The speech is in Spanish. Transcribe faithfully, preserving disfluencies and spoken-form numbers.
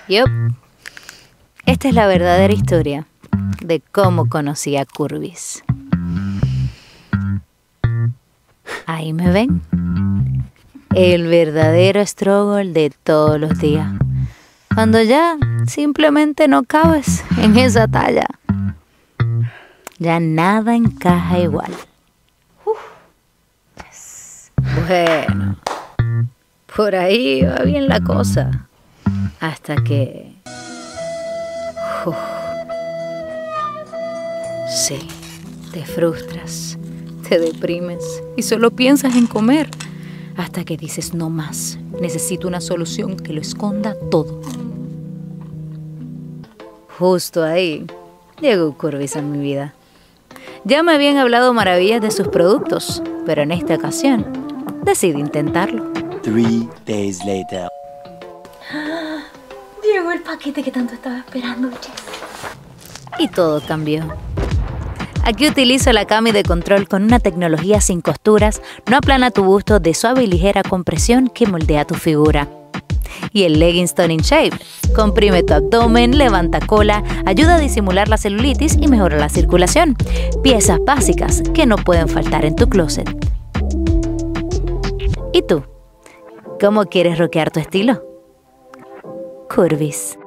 Yup. Esta es la verdadera historia de cómo conocí a Curvis. Ahí me ven. El verdadero struggle de todos los días. Cuando ya simplemente no cabes en esa talla. Ya nada encaja igual. Uf. Yes. Bueno, por ahí va bien la cosa. Hasta que... Uf. Sí, te frustras, te deprimes y solo piensas en comer. Hasta que dices, no más, necesito una solución que lo esconda todo. Justo ahí llegó Curvis a mi vida. Ya me habían hablado maravillas de sus productos, pero en esta ocasión decidí intentarlo. Three days later. Llegó el paquete que tanto estaba esperando, Jess. Y todo cambió. Aquí utilizo la Cami de control con una tecnología sin costuras, no aplana tu busto de suave y ligera compresión que moldea tu figura. Y el Leggings Toning Shape comprime tu abdomen, levanta cola, ayuda a disimular la celulitis y mejora la circulación. Piezas básicas que no pueden faltar en tu closet. ¿Y tú? ¿Cómo quieres rockear tu estilo? Curvis.